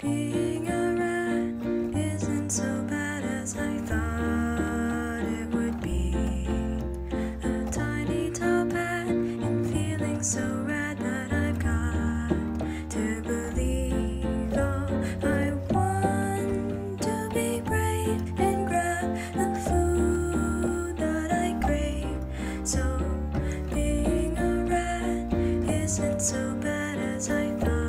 Being a rat isn't so bad as I thought it would be. A tiny top hat and feeling so rad that I've got to believe. Oh, I want to be brave and grab the food that I crave. So being a rat isn't so bad as I thought.